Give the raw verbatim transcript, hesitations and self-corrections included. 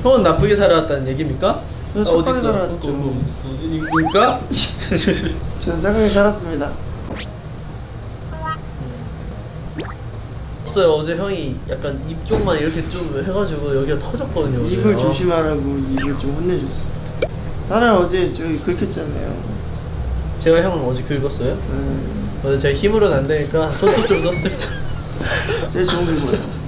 형은 나쁘게 살아왔다는 얘기입니까? 저는 아, 착하게 살았죠. 입니까? 저는 착하게 살았습니다. 없어요. 어제 형이 약간 입 쪽만 이렇게 좀 해가지고 여기가 터졌거든요. 입을 어제. 조심하라고 입을 좀 혼내줬습니다. 사람 어제 저기 긁혔잖아요. 제가 형은 어제 긁었어요? 음. 어제 제가 힘으로는 안 되니까 손톱 좀 썼습니다. 제일 좋은 게 뭐예요?